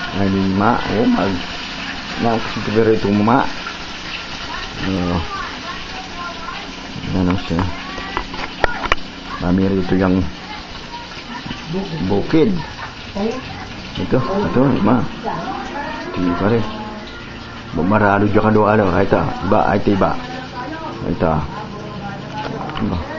Ay lima. Oh, mag nakakasintibero itong mama. Ano siya. Mami rito yung bukid. Ito, lima. Tingin pa rin. Maralo dyan ka doon. Ito, iba. Ito.